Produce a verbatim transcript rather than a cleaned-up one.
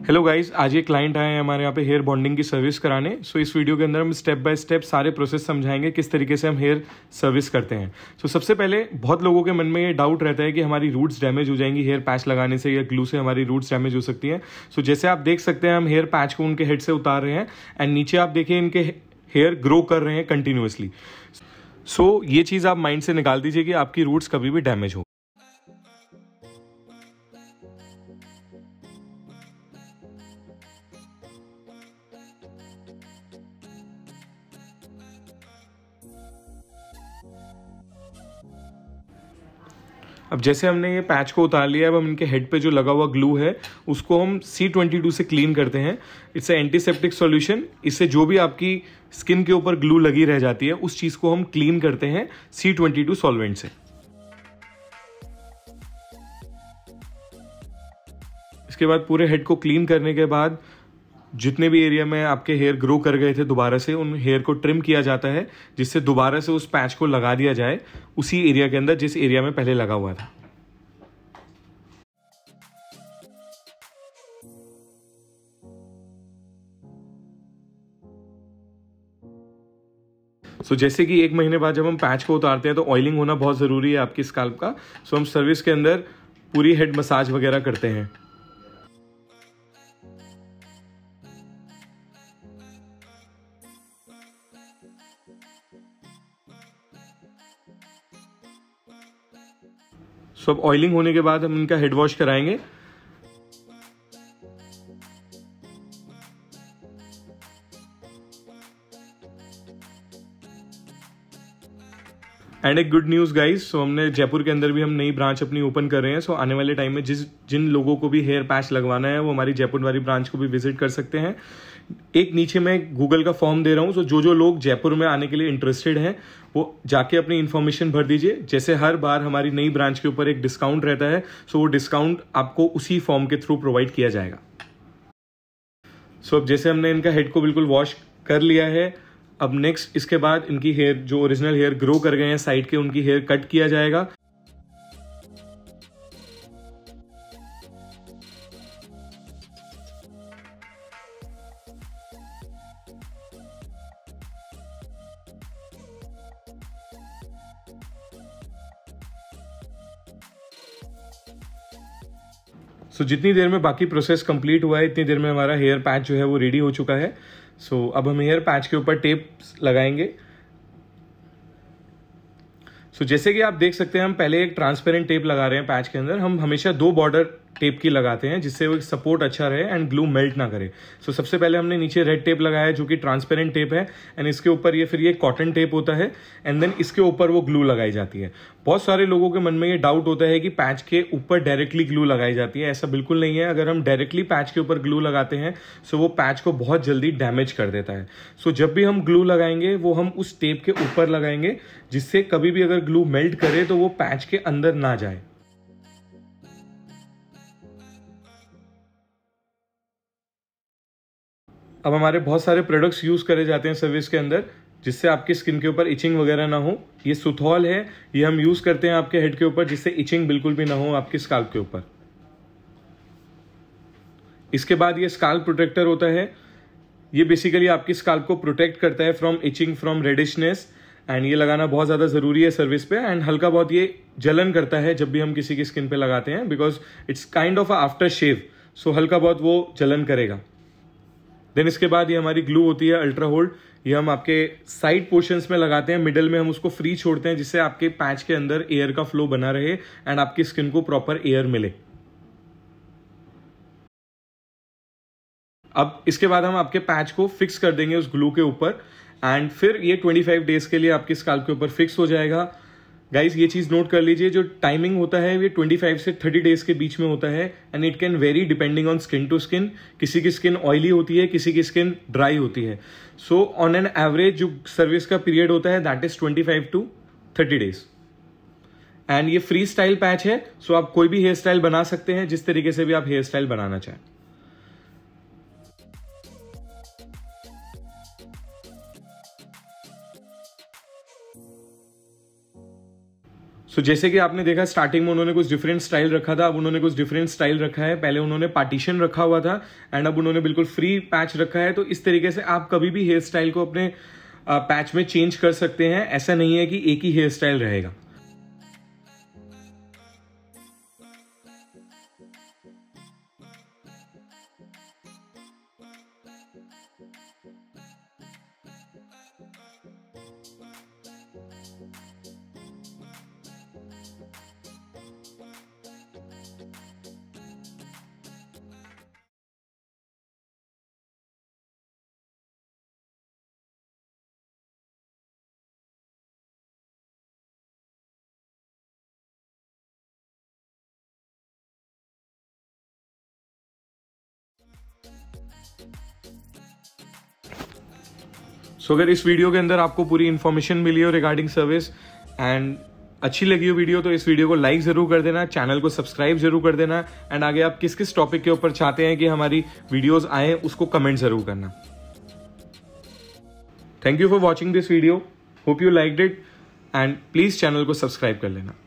Hello guys, आज ये client आए हैं हमारे यहाँ पे हेयर बॉन्डिंग की सर्विस कराने। सो so, इस वीडियो के अंदर हम स्टेप बाय स्टेप सारे प्रोसेस समझाएंगे किस तरीके से हम हेयर सर्विस करते हैं। सो so, सबसे पहले बहुत लोगों के मन में ये डाउट रहता है कि हमारी रूट्स डैमेज हो जाएंगी हेयर पैच लगाने से या ग्लू से हमारी रूट्स डैमेज हो सकती हैं। सो so, जैसे आप देख सकते हैं हम हेयर पैच को उनके हेड से उतार रहे हैं एंड नीचे आप देखिए इनके हेयर ग्रो कर रहे हैं कंटिन्यूसली। सो so, ये चीज़ आप माइंड से निकाल दीजिए कि आपकी रूट्स कभी भी डैमेज हो। अब जैसे हमने ये पैच को उतार लिया है, अब हम इनके हेड पे जो लगा हुआ ग्लू है उसको हम सी ट्वेंटी टू से क्लीन करते हैं। It's a antiseptic solution. इससे जो भी आपकी स्किन के ऊपर ग्लू लगी रह जाती है उस चीज को हम क्लीन करते हैं सी ट्वेंटी टू सॉल्वेंट से। इसके बाद पूरे हेड को क्लीन करने के बाद जितने भी एरिया में आपके हेयर ग्रो कर गए थे दोबारा से उन हेयर को ट्रिम किया जाता है, जिससे दोबारा से उस पैच को लगा दिया जाए उसी एरिया के अंदर जिस एरिया में पहले लगा हुआ था। सो so, जैसे कि एक महीने बाद जब हम पैच को उतारते हैं तो ऑयलिंग होना बहुत जरूरी है आपकी स्कैल्प का। सो so, हम सर्विस के अंदर पूरी हेड मसाज वगैरह करते हैं। सो अब ऑयलिंग होने के बाद हम इनका हेड वॉश कराएंगे। एंड एक गुड न्यूज़ गाइस, सो हमने जयपुर के अंदर भी हम नई ब्रांच अपनी ओपन कर रहे हैं। सो so, आने वाले टाइम में जिस जिन लोगों को भी हेयर पैच लगवाना है वो हमारी जयपुर वाली ब्रांच को भी विजिट कर सकते हैं। एक नीचे मैं गूगल का फॉर्म दे रहा हूँ, सो so, जो जो लोग जयपुर में आने के लिए इंटरेस्टेड हैं वो जाके अपनी इन्फॉर्मेशन भर दीजिए। जैसे हर बार हमारी नई ब्रांच के ऊपर एक डिस्काउंट रहता है, सो so, वो डिस्काउंट आपको उसी फॉर्म के थ्रू प्रोवाइड किया जाएगा। सो so, अब जैसे हमने इनका हेड को बिल्कुल वॉश कर लिया है, अब नेक्स्ट इसके बाद इनकी हेयर जो ओरिजिनल हेयर ग्रो कर गए हैं साइड के, उनकी हेयर कट किया जाएगा। सो so, जितनी देर में बाकी प्रोसेस कंप्लीट हुआ है इतनी देर में हमारा हेयर पैच जो है वो रेडी हो चुका है। सो so, अब हम हेयर पैच के ऊपर टेप लगाएंगे। सो so, जैसे कि आप देख सकते हैं हम पहले एक ट्रांसपेरेंट टेप लगा रहे हैं पैच के अंदर। हम हमेशा दो बॉर्डर टेप की लगाते हैं जिससे वो सपोर्ट अच्छा रहे एंड ग्लू मेल्ट ना करे। सो so, सबसे पहले हमने नीचे रेड टेप लगाया है जो कि ट्रांसपेरेंट टेप है एंड इसके ऊपर ये फिर ये कॉटन टेप होता है एंड देन इसके ऊपर वो ग्लू लगाई जाती है। बहुत सारे लोगों के मन में ये डाउट होता है कि पैच के ऊपर डायरेक्टली ग्लू लगाई जाती है। ऐसा बिल्कुल नहीं है। अगर हम डायरेक्टली पैच के ऊपर ग्लू लगाते हैं सो वो पैच को बहुत जल्दी डैमेज कर देता है। सो जब भी हम ग्लू लगाएंगे वो हम उस टेप के ऊपर लगाएंगे जिससे कभी भी अगर ग्लू मेल्ट करे तो वो पैच के अंदर ना जाए। अब हमारे बहुत सारे प्रोडक्ट्स यूज करे जाते हैं सर्विस के अंदर जिससे आपकी स्किन के ऊपर इचिंग वगैरह ना हो। ये सुथौल है, ये हम यूज करते हैं आपके हेड के ऊपर जिससे इचिंग बिल्कुल भी ना हो आपकी स्काल्प के ऊपर। इसके बाद ये स्काल्प प्रोटेक्टर होता है। ये बेसिकली आपकी स्काल्प को प्रोटेक्ट करता है from itching, from reddishness and ये लगाना बहुत ज्यादा जरूरी है सर्विस पे। एंड हल्का बहुत ये जलन करता है जब भी हम किसी की स्किन पे लगाते हैं because it's kind of after shave. So हल्का बहुत वो जलन करेगा। देन इसके बाद ये हमारी ग्लू होती है अल्ट्रा होल्ड। ये हम आपके साइड पोर्शंस में लगाते हैं, मिडल में हम उसको फ्री छोड़ते हैं जिससे आपके पैच के अंदर एयर का फ्लो बना रहे एंड आपकी स्किन को प्रॉपर एयर मिले। अब इसके बाद हम आपके पैच को फिक्स कर देंगे उस ग्लू के ऊपर एंड फिर ये पच्चीस डेज के लिए आपकी स्कैल्प के ऊपर फिक्स हो जाएगा। गाइज ये चीज नोट कर लीजिए, जो टाइमिंग होता है ये पच्चीस से तीस डेज के बीच में होता है and it can vary depending on skin to skin. किसी की स्किन ऑयली होती है, किसी की स्किन ड्राई होती है। सो ऑन एन एवरेज जो सर्विस का पीरियड होता है दैट इज पच्चीस टू तीस डेज। एंड ये फ्री स्टाइल पैच है, सो आप कोई भी हेयर स्टाइल बना सकते हैं जिस तरीके से भी आप हेयर स्टाइल बनाना चाहें। सो so, जैसे कि आपने देखा स्टार्टिंग में उन्होंने कुछ डिफरेंट स्टाइल रखा था, अब उन्होंने कुछ डिफरेंट स्टाइल रखा है। पहले उन्होंने पार्टीशन रखा हुआ था एंड अब उन्होंने बिल्कुल फ्री पैच रखा है। तो इस तरीके से आप कभी भी हेयर स्टाइल को अपने पैच में चेंज कर सकते हैं। ऐसा नहीं है कि एक ही हेयर स्टाइल रहेगा। सो so, अगर इस वीडियो के अंदर आपको पूरी इन्फॉर्मेशन मिली हो रिगार्डिंग सर्विस एंड अच्छी लगी हो वीडियो, तो इस वीडियो को लाइक जरूर कर देना, चैनल को सब्सक्राइब जरूर कर देना एंड आगे आप किस किस टॉपिक के ऊपर चाहते हैं कि हमारी वीडियोस आए उसको कमेंट जरूर करना। Thank you for watching this video, hope you liked it and please channel को सब्सक्राइब कर लेना।